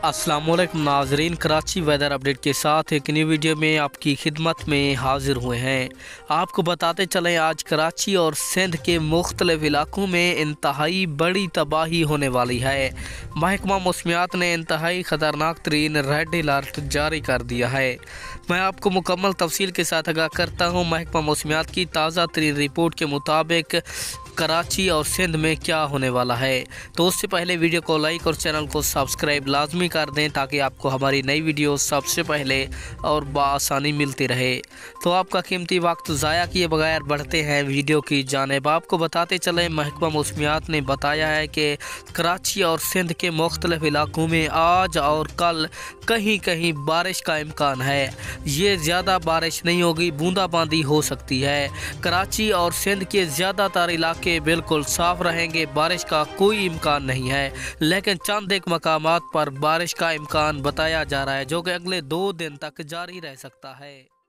अस्सलाम वालेकुम नाजरीन, कराची वेदर अपडेट के साथ एक न्यू वीडियो में आपकी खिदमत में हाजिर हुए हैं। आपको बताते चलें, आज कराची और सिंध के मुख्तलिफ इलाकों में इंतहाई बड़ी तबाही होने वाली है। महकमा मौसमियात ने इंतहाई ख़तरनाक तरीन रेड अलर्ट जारी कर दिया है। मैं आपको मुकम्मल तफसील के साथ आगाह करता हूँ। महकमा मौसमियात की ताज़ा तरीन रिपोर्ट के मुताबिक कराची और सिंध में क्या होने वाला है, तो उससे पहले वीडियो को लाइक और चैनल को सब्सक्राइब लाजमी कर दें ताकि आपको हमारी नई वीडियो सबसे पहले और बआसानी मिलती रहे। तो आपका कीमती वक्त ज़ाया किए बगैर बढ़ते हैं वीडियो की जानिब। आपको बताते चलें, महकमा मौसमियात ने बताया है कि कराची और सिंध के मुख्तलिफ इलाकों में आज और कल कहीं कहीं बारिश का इम्कान है। ये ज़्यादा बारिश नहीं होगी, बूंदाबांदी हो सकती है। कराची और सिंध के ज़्यादातर इलाके बिल्कुल साफ रहेंगे, बारिश का कोई इम्कान नहीं है, लेकिन चंद एक मकामात पर बारिश का इम्कान बताया जा रहा है जो कि अगले 2 दिन तक जारी रह सकता है।